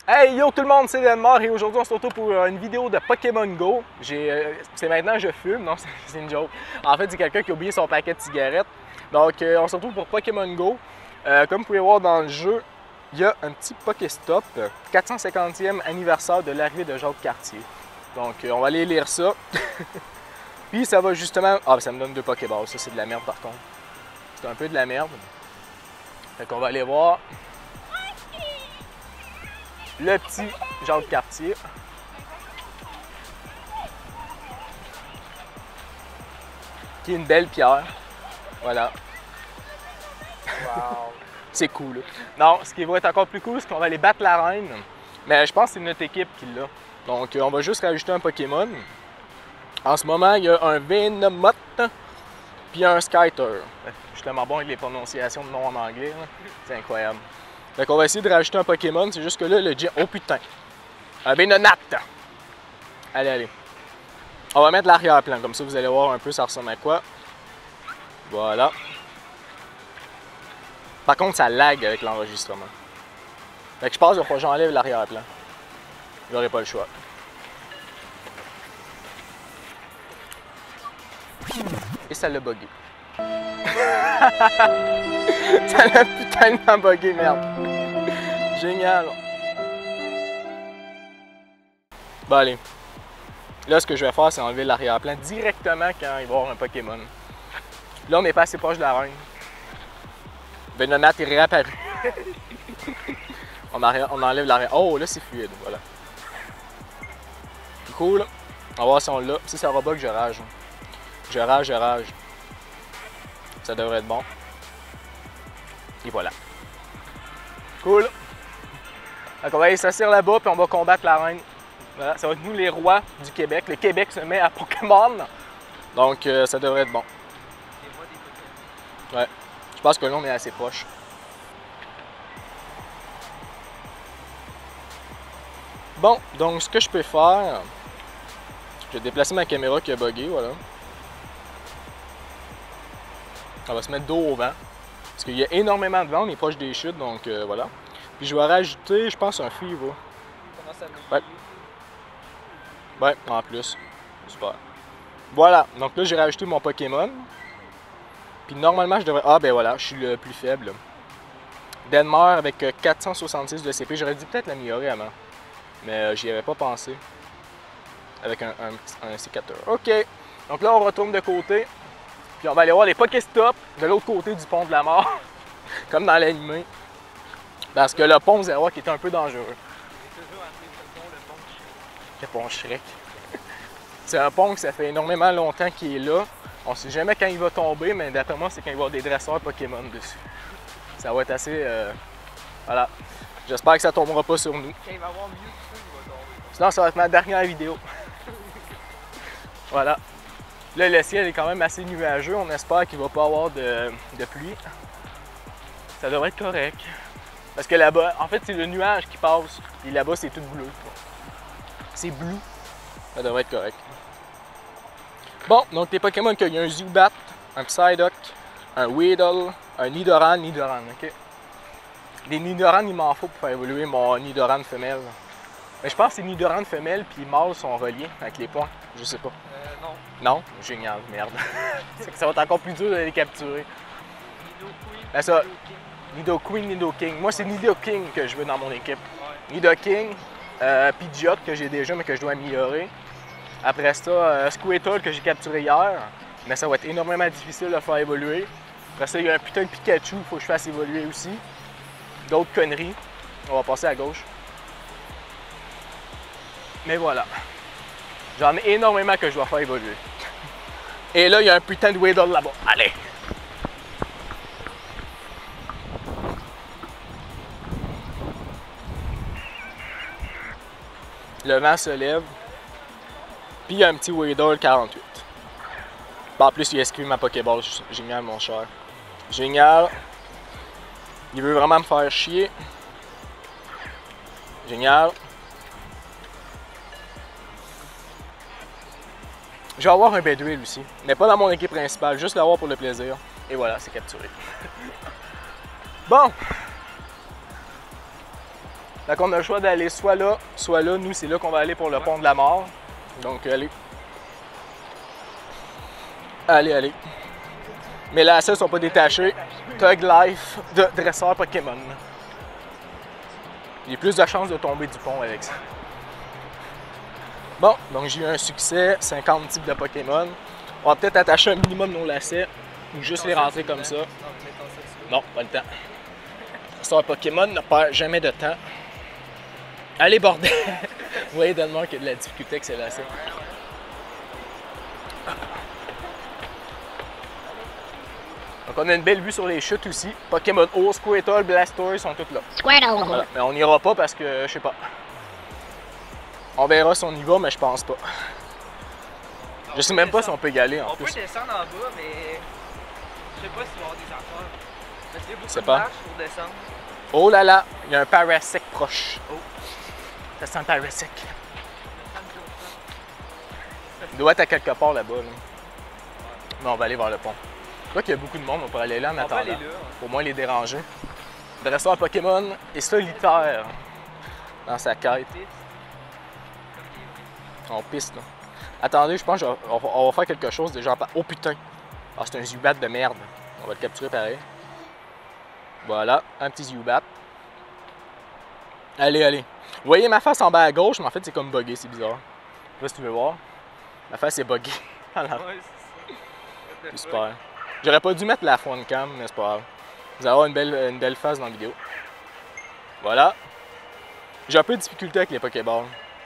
Hey yo tout le monde, c'est Denmark et aujourd'hui on se retrouve pour une vidéo de Pokémon Go. C'est maintenant je fume, non c'est une joke. En fait c'est quelqu'un qui a oublié son paquet de cigarettes. Donc on se retrouve pour Pokémon Go. Comme vous pouvez voir dans le jeu, il y a un petit Pokéstop, 450e anniversaire de l'arrivée de Jacques Cartier. Donc on va aller lire ça. Puis ça va justement... Ah ça me donne 2 Pokéballs, ça c'est de la merde par contre. C'est un peu de la merde. Fait qu'on va aller voir le petit Jacques Cartier. Qui est une belle pierre. Voilà. Wow. C'est cool. Non, ce qui va être encore plus cool, c'est qu'on va aller battre la reine. Mais je pense que c'est notre équipe qui l'a. Donc on va juste rajouter un Pokémon. En ce moment, il y a un Venomoth puis un Skyter. Je suis tellement bon avec les prononciations de noms en anglais. C'est incroyable. Fait qu'on va essayer de rajouter un Pokémon, c'est juste que là, le gym... Oh putain! Un Venonat! Allez, allez. On va mettre l'arrière-plan, comme ça vous allez voir un peu ça ressemble à quoi. Voilà. Par contre, ça lag avec l'enregistrement. Fait que je pense qu'il va falloir que j'enlève l'arrière-plan. J'aurai pas le choix. Et ça l'a bugué. Ça l'a putain bugué, merde. Génial. Bon allez. Là, ce que je vais faire, c'est enlever l'arrière-plan directement quand il va y avoir un Pokémon. Là, on n'est pas assez proche de la reine. Venonat est réapparu. on enlève l'arrière. Oh, là, c'est fluide, voilà. Cool. On va voir si on l'a. Si ça bug, je rage. Je rage. Ça devrait être bon. Et voilà. Cool. Donc on va aller s'asseoir là-bas puis on va combattre la reine. Voilà, ça va être nous les rois du Québec. Le Québec se met à Pokémon. Donc ça devrait être bon. Ouais. Je pense que là on est assez proche. Bon, donc ce que je peux faire, je vais déplacer ma caméra qui a bugué, voilà. On va se mettre dos au vent. Parce qu'il y a énormément de vent, on est proche des chutes, donc voilà. Puis je vais rajouter, je pense, un Fever. Ouais. Ouais, en plus. Super. Voilà, donc là j'ai rajouté mon Pokémon. Puis normalement je devrais... Ah ben voilà, je suis le plus faible. Denmark avec 466 de CP. J'aurais dû peut-être l'améliorer avant. Mais j'y avais pas pensé. Avec un sécateur. Ok, donc là on retourne de côté. Puis on va aller voir les Pokéstop de l'autre côté du pont de la mort. Comme dans l'animé. Parce que le pont Zéro qui est un peu dangereux. Le pont Shrek. C'est un pont que ça fait énormément longtemps qu'il est là. On sait jamais quand il va tomber, mais d'après moi, c'est quand il va y avoir des dresseurs Pokémon dessus. Ça va être assez... Voilà. J'espère que ça tombera pas sur nous. Quand il va avoir mieux que ça, il va tomber. Sinon, ça va être ma dernière vidéo. Voilà. Là, le ciel est quand même assez nuageux. On espère qu'il ne va pas avoir de pluie. Ça devrait être correct. Parce que là-bas, en fait, c'est le nuage qui passe. Et là-bas, c'est tout bleu. C'est bleu. Ça devrait être correct. Bon, donc les Pokémon qu'il y a un Zubat, un Psyduck, un Weedle, un Nidoran, ok? Des Nidoran, il m'en faut pour faire évoluer mon Nidoran femelle. Mais je pense que les Nidoran femelles puis mâles sont reliés avec les points. Je sais pas. Non. Non? Génial, merde. C'est que ça va être encore plus dur de les capturer. Ben ça, Nidoqueen, Nidoking. Moi, c'est Nidoking que je veux dans mon équipe. Ouais. Nidoking, Pidgeot que j'ai déjà mais que je dois améliorer. Après ça, Squirtle que j'ai capturé hier. Mais ça va être énormément difficile de le faire évoluer. Après ça, il y a un putain de Pikachu qu'il faut que je fasse évoluer aussi. D'autres conneries. On va passer à gauche. Mais voilà. J'en ai énormément que je dois faire évoluer. Et là, il y a un putain de Weedle là-bas. Allez! Le vent se lève. Puis il y a un petit Weedle 48. En plus, il a esquivé ma Pokéball. Génial, mon cher. Génial. Il veut vraiment me faire chier. Génial. Je vais avoir un Bedouille aussi, mais pas dans mon équipe principale, juste l'avoir pour le plaisir. Et voilà, c'est capturé. Bon! Donc on a le choix d'aller soit là, soit là. Nous, c'est là qu'on va aller pour le pont de la mort. Donc, allez. Allez, allez. Mes lacets sont pas détachés. Tug Life de dresseur Pokémon. J'ai plus de chances de tomber du pont avec ça. Bon, donc j'ai eu un succès, 50 types de Pokémon. On va peut-être attacher un minimum nos lacets ou juste les rentrer comme ça. Non, pas le temps. Dresseur Pokémon ne perd jamais de temps. Allez, bordel! Vous voyez tellement qu'il y a de la difficulté avec ses lacets. Donc on a une belle vue sur les chutes aussi. Pokémon O, Squirtle, Blastoise sont toutes là. Squirtle. Voilà. Mais on n'ira pas parce que je sais pas. On verra si on y va, mais je pense pas. Je sais même pas si on peut y aller en On plus. peut descendre en bas, mais je sais pas s'il va y avoir des affaires. Parce qu'il y a beaucoup sais de pas. marches pour descendre. Oh là là, il y a un Parasect proche. Oh. Ça sent un Parasect. Il doit être à quelque part là-bas. Là. Mais on va aller vers le pont. Je crois qu'il y a beaucoup de monde, on pourrait aller là en On va attendant. aller là. Pour moins les déranger. Le dresseur Pokémon est solitaire dans sa quête. On piste là. Attendez, je pense qu'on va faire quelque chose déjà. Oh putain! Ah, c'est un Zubat de merde. On va le capturer pareil. Voilà, un petit Zubat. Allez, allez. Vous voyez ma face en bas à gauche, mais en fait c'est comme buggé, c'est bizarre. Je sais pas si tu veux voir. Ma face est buggée. Ouais, c'est ça. Super. J'aurais pas dû mettre la phone cam, mais c'est pas grave. Vous allez avoir une belle face dans la vidéo. Voilà. J'ai un peu de difficulté avec les Pokéballs.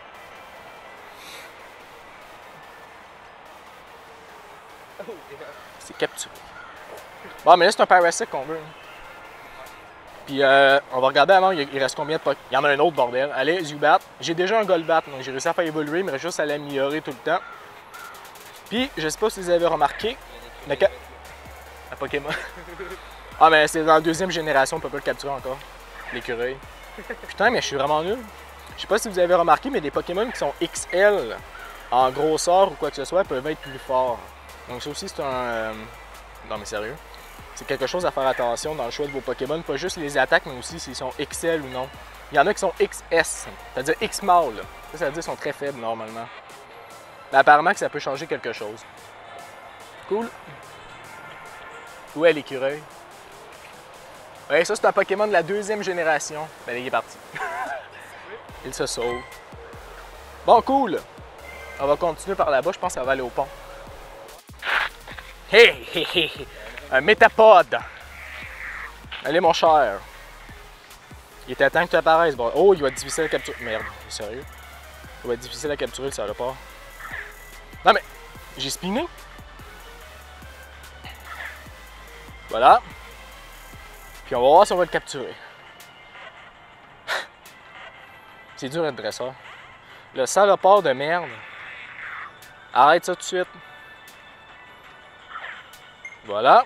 Oh, yeah. C'est capturé. Bon, mais là, c'est un Parasect qu'on veut. Puis, on va regarder avant, il reste combien de Pokémon. Il y en a un autre, bordel. Allez, Zubat. J'ai déjà un Golbat, donc j'ai réussi à faire évoluer, mais il reste juste à l'améliorer tout le temps. Puis, je sais pas si vous avez remarqué, mais un Pokémon. Ah, mais c'est dans la deuxième génération, on peut pas le capturer encore. L'écureuil. Putain, mais je suis vraiment nul. Je sais pas si vous avez remarqué, mais des Pokémon qui sont XL en grosseur ou quoi que ce soit peuvent être plus forts. Donc, ça aussi, c'est un. Non, mais sérieux. C'est quelque chose à faire attention dans le choix de vos Pokémon. Pas juste les attaques, mais aussi s'ils sont XL ou non. Il y en a qui sont XS, c'est-à-dire X-Mall. Ça veut dire qu'ils sont très faibles normalement. Mais apparemment que ça peut changer quelque chose. Cool. Où est l'écureuil? Ouais, ça c'est un Pokémon de la deuxième génération. Ben, il est parti. Il se sauve. Bon, cool. On va continuer par là-bas. Je pense que ça va aller au pont. Hey, hey, hey. Un Métapode. Allez, mon cher. Il était temps que tu apparaisses. Bon. Oh, il va être difficile à capturer. Merde, sérieux? Il va être difficile à capturer le salopard. Non, mais j'ai spiné. Voilà. Puis on va voir si on va le capturer. C'est dur d'être dresseur. Le salopard de merde. Arrête ça tout de suite. Voilà.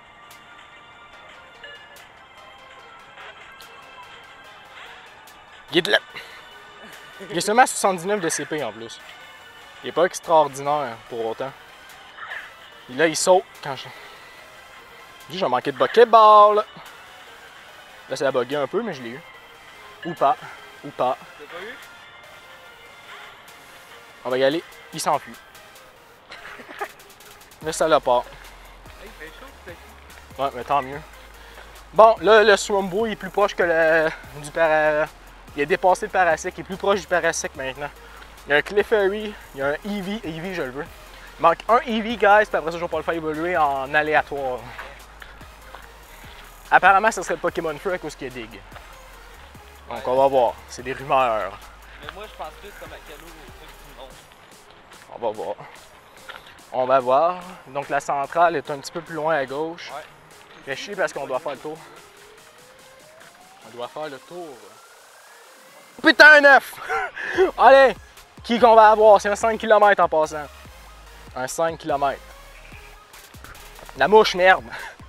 Il est de la... Il est seulement à 79 de CP en plus. Il est pas extraordinaire pour autant. Et là, il saute quand je... J'ai manqué de Pokéball. Là, ça a bugué un peu, mais je l'ai eu. Ou pas. Ou pas. T'as pas eu? On va y aller. Il s'enfuit. Le salopard. Hey, il fait chaud, c'est Ouais, mais tant mieux. Bon, là, le Swambo, il est plus proche que du Parasect. Il a dépassé le Parasect, il est plus proche du Parasect maintenant. Il y a un Clefairy, il y a un Eevee. Eevee, je le veux. Il manque un Eevee, guys, puis après ça, je vais pas le faire évoluer en aléatoire. Apparemment, ce serait le Pokémon Feu à cause qu'il est dig. Donc, on va voir. C'est des rumeurs. Mais moi, je pense plus comme à Calo au monde. On va voir. On va voir. Donc, la centrale est un petit peu plus loin à gauche. Ouais. Fait chier parce qu'on doit faire le tour. On doit faire le tour. Putain, un œuf! Allez! Qui qu'on va avoir? C'est un 5 km en passant. Un 5 km. La mouche, merde!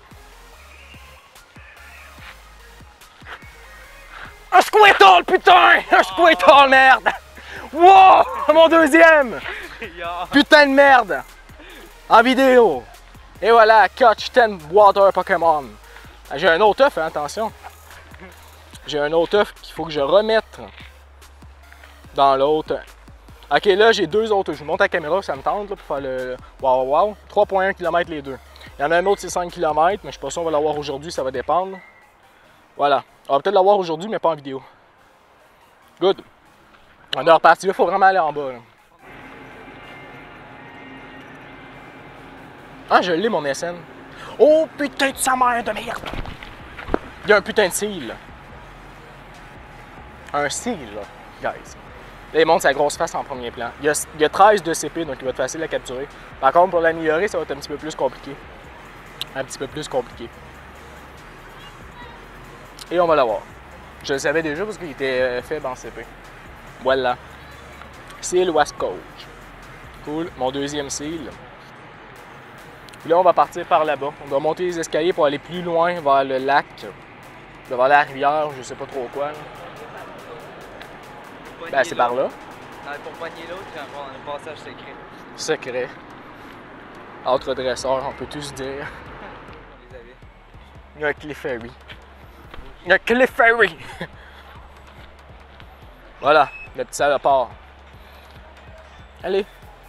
Un Squirtle, putain! Un Squirtle, merde! Wow! Mon deuxième! Yeah. Putain de merde! En vidéo! Et voilà, Catch 10 Water Pokémon. J'ai un autre œuf, hein, attention. j'ai un autre œuf qu'il faut que je remette dans l'autre. Ok, là, j'ai deux autres. Je vous monte la caméra, ça me tente là, pour faire le wow wow. 3,1 km les deux. Il y en a un autre, c'est 5 km, mais je suis pas sûr qu'on va l'avoir aujourd'hui, ça va dépendre. Voilà. On va peut-être l'avoir aujourd'hui, mais pas en vidéo. Good. On est reparti là, il faut vraiment aller en bas. Là. Ah, je l'ai, mon SN. Oh, putain de sa mère de merde! Il y a un putain de seal, là. Un seal, là, guys. Là, il montre sa grosse face en premier plan. Il y a 13 de CP, donc il va être facile à capturer. Par contre, pour l'améliorer, ça va être un petit peu plus compliqué. Un petit peu plus compliqué. Et on va l'avoir. Je le savais déjà parce qu'il était faible en CP. Voilà. Seal West Coast. Cool. Mon deuxième seal. Puis là, on va partir par là-bas. On doit monter les escaliers pour aller plus loin vers le lac. Vers la rivière, je sais pas trop quoi. Là. Ben, c'est par là. Pour pogner l'autre, il va y avoir un passage secret. Secret. Entre dresseurs, on peut tous dire. On les avait. Il y a un Cliff Ferry. Il y a un Cliff Ferry! Voilà, le petit salopard. Allez!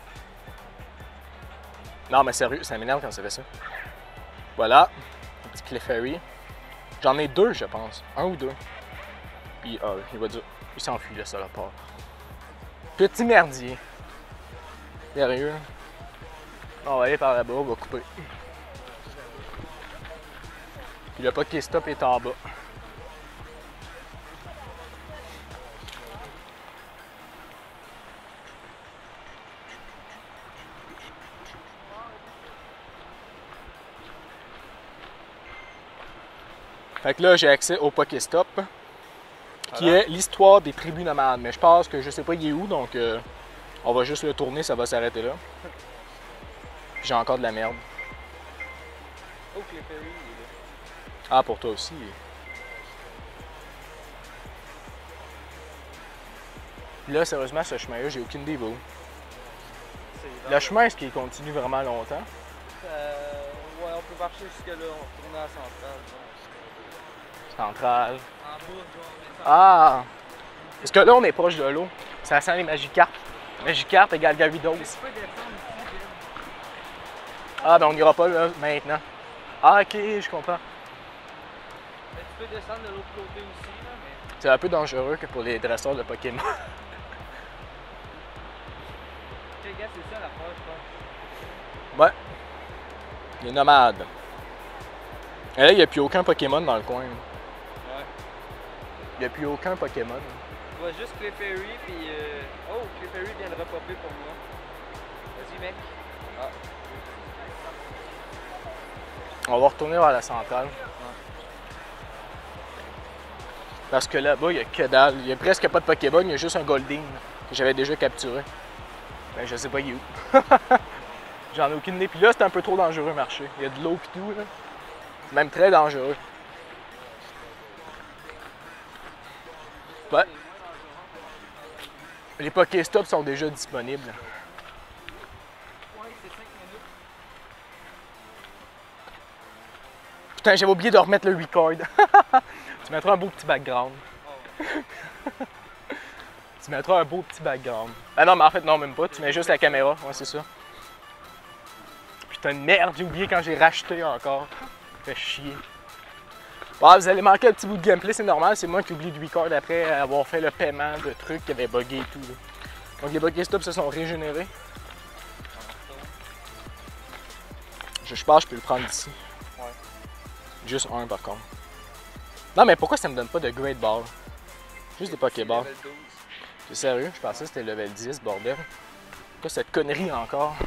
Non, mais sérieux, ça m'énerve quand ça fait ça. Voilà, un petit Cliff Ferry. J'en ai deux, je pense. Un ou deux. Puis, il va dire, il s'enfuit, le salopard. Petit merdier. Sérieux. On va aller par là-bas, on va couper. Puis le Pokéstop est en bas. Fait que là, j'ai accès au Pokéstop, qui est l'histoire des tribus nomades. Mais je pense que je sais pas il est où, donc on va juste le tourner, ça va s'arrêter là. J'ai encore de la merde. Oh, Cliff Ferry, il est là. Ah, pour toi aussi. Puis là, sérieusement, ce chemin-là, j'ai aucune idée il va où. Le chemin, est-ce qu'il continue vraiment longtemps? Ouais, on peut marcher jusque là, on retourne à la centrale. Centrale. En bas, genre, Ah! Parce que là, on est proche de l'eau. Ça sent les Magikarp. Magikarp égale Gyarados. Ah, ben on n'ira pas là maintenant. Ah, ok, je comprends. Mais tu peux descendre de l'autre côté aussi, là, mais... C'est un peu dangereux que pour les dresseurs de Pokémon. Les gars, c'est ça la fois, je pense. Ouais. Les nomades. Et là, il n'y a plus aucun Pokémon dans le coin. Ouais. Il n'y a plus aucun Pokémon. Je vois juste Cliff Ferry, puis... Oh, Cliff Ferry vient de repopper pour moi. Vas-y, mec. Ah. On va retourner vers la centrale. Parce que là-bas, il n'y a que dalle. Il n'y a presque pas de Pokémon, il y a juste un Goldeen que j'avais déjà capturé. Ben, je sais pas il est où. J'en ai aucune idée. Puis là, c'est un peu trop dangereux marcher. Il y a de l'eau et tout, là. C'est même très dangereux. Ouais. Les Pokéstops sont déjà disponibles. Ouais, c'est 5 minutes. Putain, j'avais oublié de remettre le record. Tu mettras un beau petit background. Oh. Tu mettras un beau petit background. Ah non, mais en fait, non, même pas. Tu mets juste la caméra. Ouais, c'est ça. Putain de merde, j'ai oublié quand j'ai racheté encore. Ça fait chier. Bon, vous allez manquer un petit bout de gameplay, c'est normal. C'est moi qui oublie de record après avoir fait le paiement de trucs qui avaient bugué et tout. Là. Donc les Pokéstops se sont régénérés. Je pense que je peux le prendre d'ici. Ouais. Juste un par contre. Non, mais pourquoi ça me donne pas de Great Ball? Juste des Pokéballs. Level 12. C'est sérieux? Je pensais que c'était level 10, bordel. Pourquoi cette connerie encore?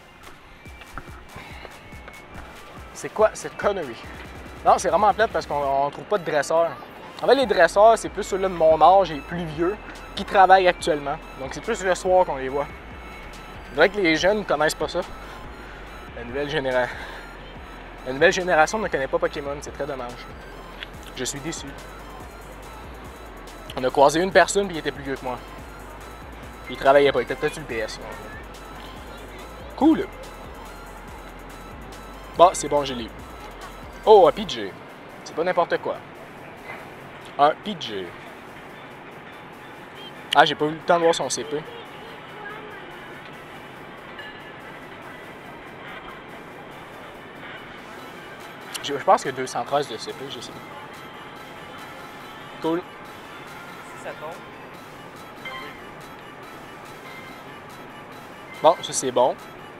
C'est quoi cette connerie? Non, c'est vraiment plate parce qu'on trouve pas de dresseurs. En fait, les dresseurs, c'est plus ceux-là de mon âge et plus vieux qui travaillent actuellement. Donc, c'est plus le soir qu'on les voit. C'est vrai que les jeunes ne connaissent pas ça. La nouvelle génération ne connaît pas Pokémon, c'est très dommage. Je suis déçu. On a croisé une personne puis il était plus vieux que moi. Il travaillait pas, il était peut-être sur le PS. Cool! Bon, c'est bon, je l'ai eu. Oh, un PJ. C'est pas n'importe quoi. Un PJ. Ah, j'ai pas eu le temps de voir son CP. Je pense qu'il y a 213 de CP, je sais pas. Cool. Si ça tombe. Bon, ça c'est bon.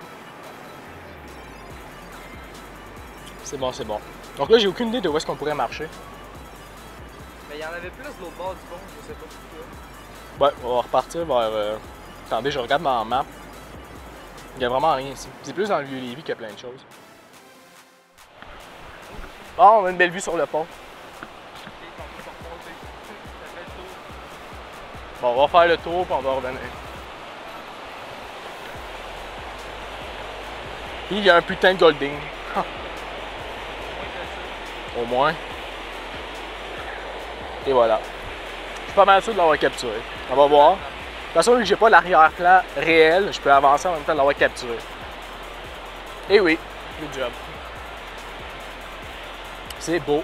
C'est bon, c'est bon. Donc là, j'ai aucune idée de où est-ce qu'on pourrait marcher. Mais il y en avait plus de l'autre bord du pont, je sais pas pourquoi. Ouais, on va repartir vers... Attendez, je regarde ma map. Il n'y a vraiment rien ici. C'est plus dans le Vieux-Lévis qu'il y a plein de choses. Bon, on a une belle vue sur le pont. Bon, on va faire le tour puis on va revenir. Puis il y a un putain de Golding. Au moins. Et voilà. Je suis pas mal sûr de l'avoir capturé. On va voir. De toute façon, vu que j'ai pas l'arrière-plan réel, je peux avancer en même temps de l'avoir capturé. Et oui, good job. C'est beau.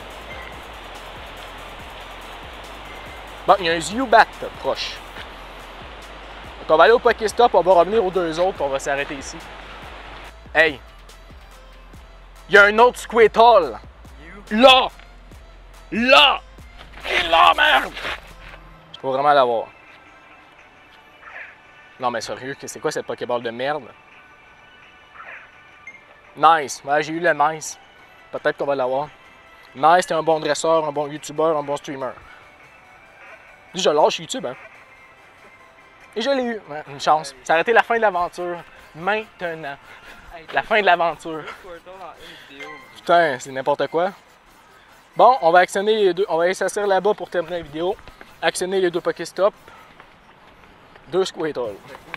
Bon, il y a un Zubat proche. Donc on va aller au Pokéstop, on va revenir aux deux autres, puis on va s'arrêter ici. Hey! Il y a un autre Squirtle! Là! Là! Et là, merde! Je peux vraiment l'avoir. Non, mais sérieux, c'est quoi cette Pokéball de merde? Nice! Ouais, j'ai eu le nice. Peut-être qu'on va l'avoir. Nice, t'es un bon dresseur, un bon youtubeur, un bon streamer. Dis, je lâche YouTube, hein? Et je l'ai eu. Ouais, une chance. Ça a été la fin de l'aventure. Maintenant. La fin de l'aventure. Putain, c'est n'importe quoi. Bon, on va actionner les deux. On va aller s'asseoir là-bas pour terminer la vidéo. Actionner les deux Pokéstop. Deux Squirtle.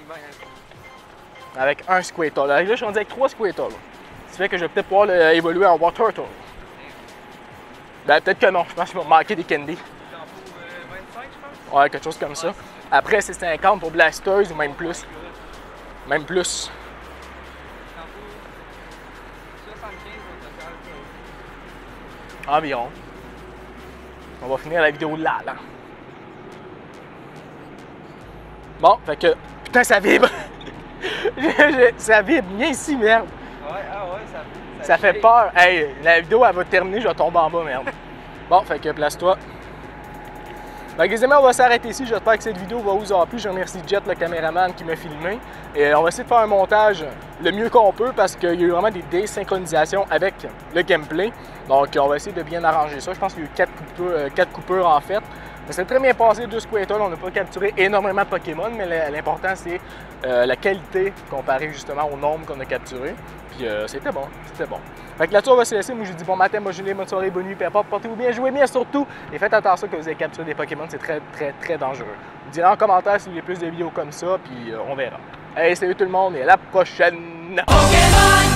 Avec un Squirtle. Là, je suis rendu avec 3 Squirtle. Ça fait que je vais peut-être pouvoir évoluer en Water Turtle. Ben, peut-être que non. Je pense qu'il va me manquer des candies. Ouais, quelque chose comme ça. Après, c'est 50 pour Blastoise ou même plus. Même plus. Environ. On va finir la vidéo là. Bon, fait que... Putain, ça vibre! Ça vibre bien ici, merde! Ouais, ah ouais, ça fait peur. Hey, la vidéo, elle va terminer, je vais tomber en bas, merde. Bon, fait que place-toi. Donc, les amis, on va s'arrêter ici. J'espère que cette vidéo va vous avoir plu. Je remercie Jet, le caméraman, qui m'a filmé. Et on va essayer de faire un montage le mieux qu'on peut parce qu'il y a eu vraiment des désynchronisations avec le gameplay. Donc, on va essayer de bien arranger ça. Je pense qu'il y a eu 4 coupures en fait. Mais c'est très bien passé, 2 Squirtle. On n'a pas capturé énormément de Pokémon, mais l'important, c'est la qualité comparée justement au nombre qu'on a capturé. Puis c'était bon, c'était bon. Fait que là-dessus, on va se laisser. Moi, je dis bon matin, bonne journée, bonne soirée, bonne nuit, peu importe. Portez-vous bien, jouez bien surtout. Et faites attention que vous avez capturé des Pokémon, c'est très, très, très dangereux. Vous direz en commentaire si vous voulez plus de vidéos comme ça, puis on verra. Allez, salut tout le monde et à la prochaine! Pokémon!